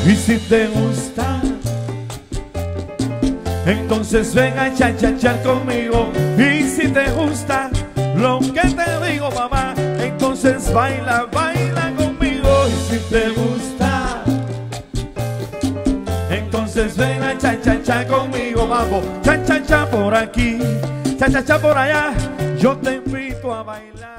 Y si te gusta, entonces ven a cha-cha-char conmigo. Y si te gusta lo que te digo, mamá, entonces baila, baila conmigo. Y si te gusta, entonces ven a cha-cha-cha conmigo, vamos. Cha-cha-cha por aquí, cha-cha-cha por allá. Yo te invito a bailar.